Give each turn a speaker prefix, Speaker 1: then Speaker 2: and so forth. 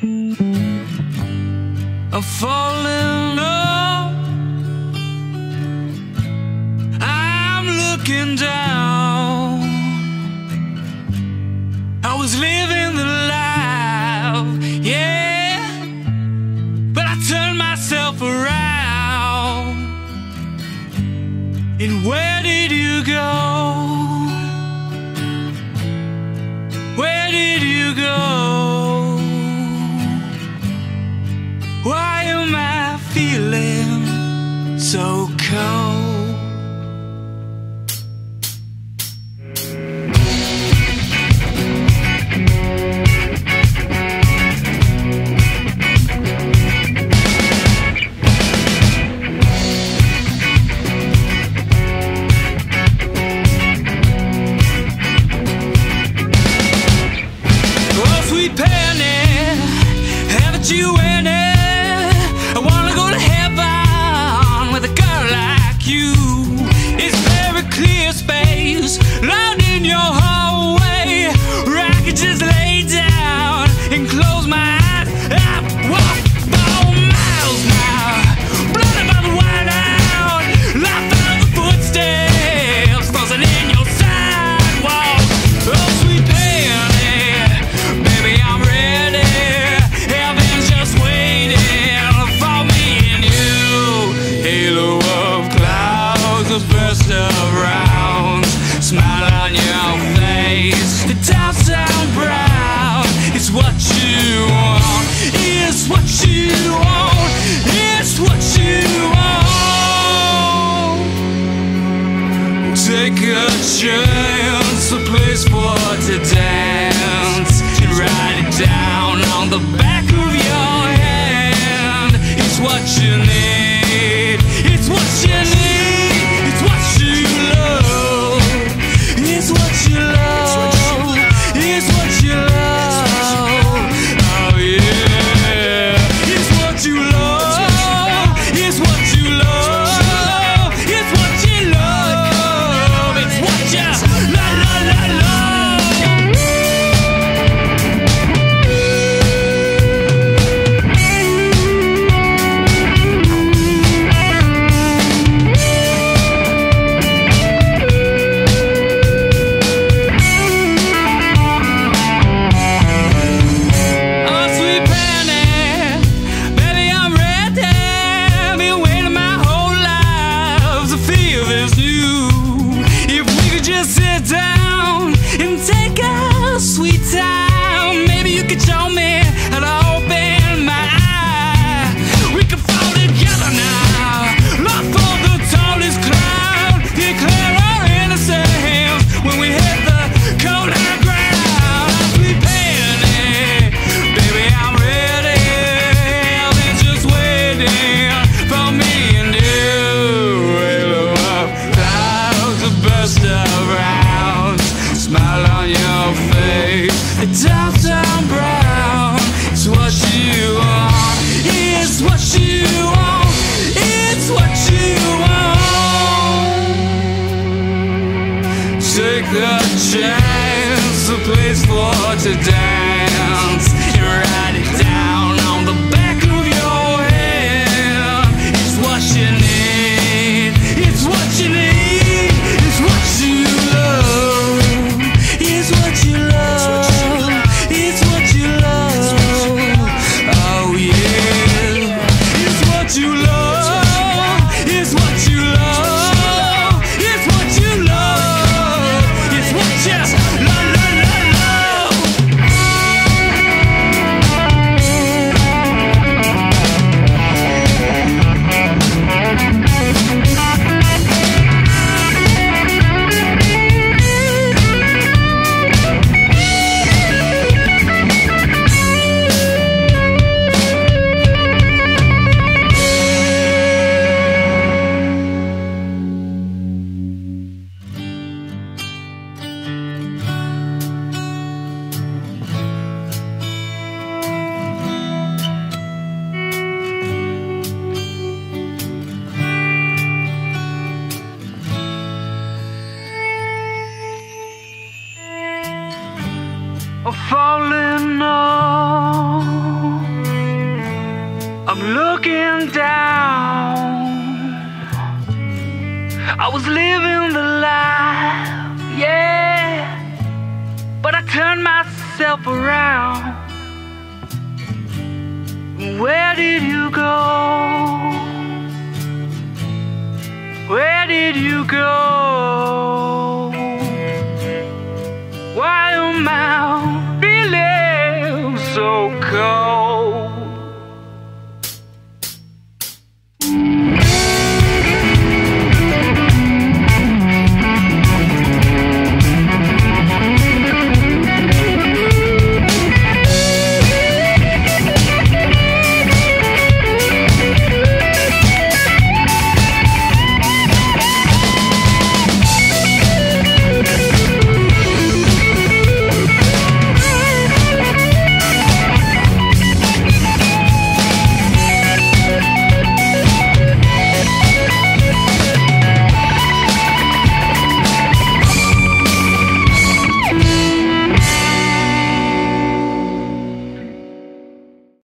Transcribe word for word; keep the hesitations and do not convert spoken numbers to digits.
Speaker 1: I'm falling up, I'm looking down. I was living the life, yeah, but I turned myself around. And where did you go? Where did you go? Why am I feeling so cold? Oh, sweet penny, haven't you any? I wanna go to heaven with a girl like you. It's very clear space, loud in your hallway, where I could just lay down and close my eyes. I've walked four miles now, blinded by the white out. I found the footsteps buzzing in your sidewalk. Oh, sweet penny, baby, I'm ready. Heaven's just waiting for me and you. Halo of clouds, a burst of rounds, smile on your face. The downtown brown is what you want. It's what you want. It's what you want. Take a chance, a place for to dance, and write it down on the back of your hand. It's what you need. It's what you need. It's what you love. It's what you love. It's what you love. Oh yeah. It's what you love. It's what you love. It's what you love. It's what you la la la love. Oh, sweet penny, baby, I'm ready. Been waiting my whole life to feel this new. If we could just sit down and take a sweet time, maybe you could show me how to open my eye. We could fall together now, look for the tallest cloud, declare our innocence when we hit the cold hard ground. Sweet penny, baby, I'm ready. I've just waiting for me and you. Halo of clouds, a burst of rounds, smile on your face. The downtown brown is what you want. It's what you want. It's what you want. Take a chance, a place for to dance, and write it down on the back of your hand. It's what you need. It's what you need. It's what you love. It's what you love. It's what you love. Oh yeah. It's what you love. It's what you love. It's what you love. It's what you la la la love. falling off. looking down. I was living the life, yeah, but I turned myself around. Where did you go? Where did you go? Why am I feeling so cold?